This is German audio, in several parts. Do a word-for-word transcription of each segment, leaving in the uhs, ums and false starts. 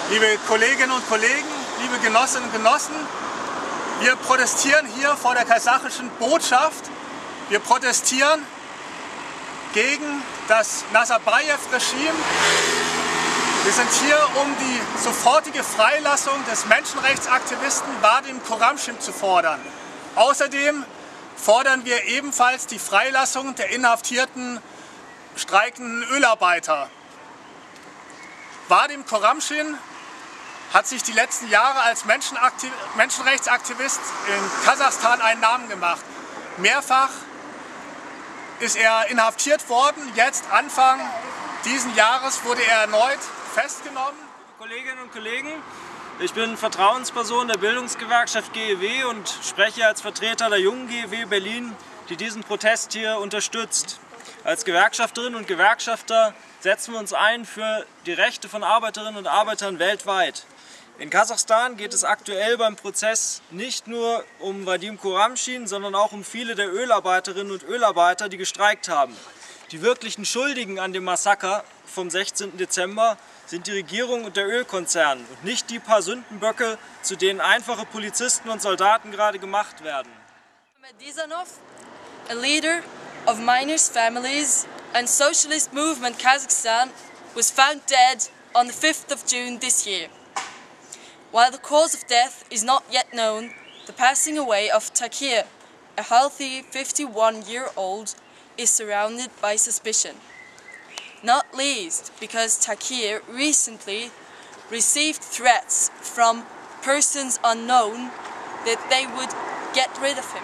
Liebe Kolleginnen und Kollegen, liebe Genossinnen und Genossen, wir protestieren hier vor der kasachischen Botschaft. Wir protestieren gegen das Nazarbayev-Regime. Wir sind hier, um die sofortige Freilassung des Menschenrechtsaktivisten Vadim Kuramshin zu fordern. Außerdem fordern wir ebenfalls die Freilassung der inhaftierten streikenden Ölarbeiter. Vadim Kuramshin hat sich die letzten Jahre als Menschenrechtsaktivist in Kasachstan einen Namen gemacht. Mehrfach ist er inhaftiert worden. Jetzt, Anfang diesen Jahres, wurde er erneut festgenommen. Kolleginnen und Kollegen, ich bin Vertrauensperson der Bildungsgewerkschaft G E W und spreche als Vertreter der jungen G E W Berlin, die diesen Protest hier unterstützt. Als Gewerkschafterinnen und Gewerkschafter setzen wir uns ein für die Rechte von Arbeiterinnen und Arbeitern weltweit. In Kasachstan geht es aktuell beim Prozess nicht nur um Vadim Kuramshin, sondern auch um viele der Ölarbeiterinnen und Ölarbeiter, die gestreikt haben. Die wirklichen Schuldigen an dem Massaker vom sechzehnten Dezember sind die Regierung und der Ölkonzern und nicht die paar Sündenböcke, zu denen einfache Polizisten und Soldaten gerade gemacht werden. Medizanov, a leader of miners' families and socialist movement Kazakhstan, was found dead on the fifth of June this year. While the cause of death is not yet known, the passing away of Takir, a healthy fifty-one-year-old, is surrounded by suspicion. Not least because Takir recently received threats from persons unknown that they would get rid of him.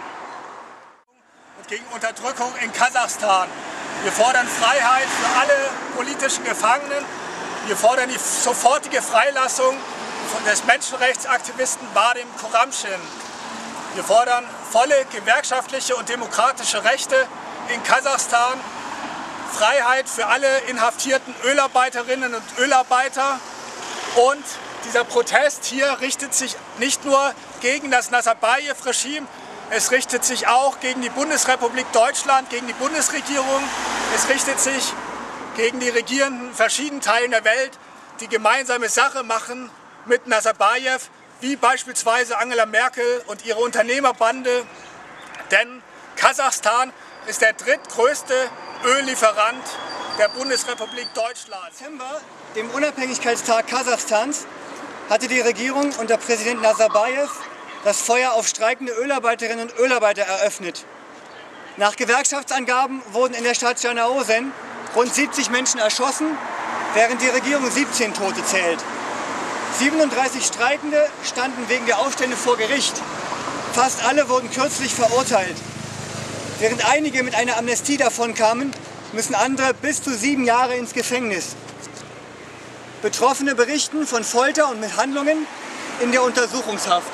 Gegen Unterdrückung in Kasachstan. Wir fordern Freiheit für alle politischen Gefangenen. Wir fordern die sofortige Freilassung des Menschenrechtsaktivisten Vadim Kuramshin. Wir fordern volle gewerkschaftliche und demokratische Rechte in Kasachstan, Freiheit für alle inhaftierten Ölarbeiterinnen und Ölarbeiter. Und dieser Protest hier richtet sich nicht nur gegen das Nazarbayev-Regime, es richtet sich auch gegen die Bundesrepublik Deutschland, gegen die Bundesregierung. Es richtet sich gegen die Regierenden in verschiedenen Teilen der Welt, die gemeinsame Sache machen mit Nazarbayev, wie beispielsweise Angela Merkel und ihre Unternehmerbande. Denn Kasachstan ist der drittgrößte Öllieferant der Bundesrepublik Deutschland. Im Dezember, dem Unabhängigkeitstag Kasachstans, hatte die Regierung unter Präsident Nazarbayev das Feuer auf streikende Ölarbeiterinnen und Ölarbeiter eröffnet. Nach Gewerkschaftsangaben wurden in der Stadt Janaozen rund siebzig Menschen erschossen, während die Regierung siebzehn Tote zählt. siebenunddreißig Streikende standen wegen der Aufstände vor Gericht. Fast alle wurden kürzlich verurteilt. Während einige mit einer Amnestie davonkamen, müssen andere bis zu sieben Jahre ins Gefängnis. Betroffene berichten von Folter und Misshandlungen in der Untersuchungshaft.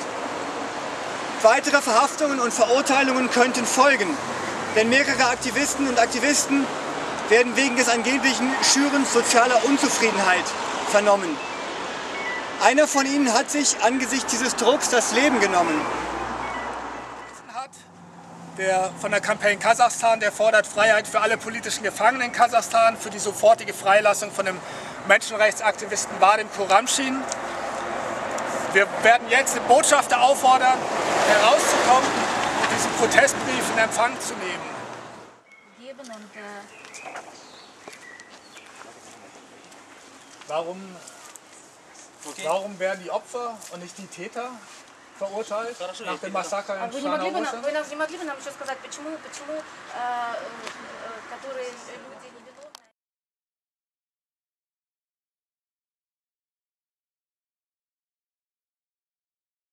Weitere Verhaftungen und Verurteilungen könnten folgen, denn mehrere Aktivisten und Aktivisten werden wegen des angeblichen Schürens sozialer Unzufriedenheit vernommen. Einer von ihnen hat sich angesichts dieses Drucks das Leben genommen. Der von der Campaign Kasachstan, der fordert Freiheit für alle politischen Gefangenen in Kasachstan, für die sofortige Freilassung von dem Menschenrechtsaktivisten Vadim Kuramshin. Wir werden jetzt den Botschafter auffordern, herauszukommen und diesen Protestbrief in Empfang zu nehmen. Warum, Okay. warum werden die Opfer und nicht die Täter verurteilt nach dem Massaker in Вы не могли бы нам, Janaozen? вы нам не могли бы нам еще сказать, почему, почему, э, э, которые люди не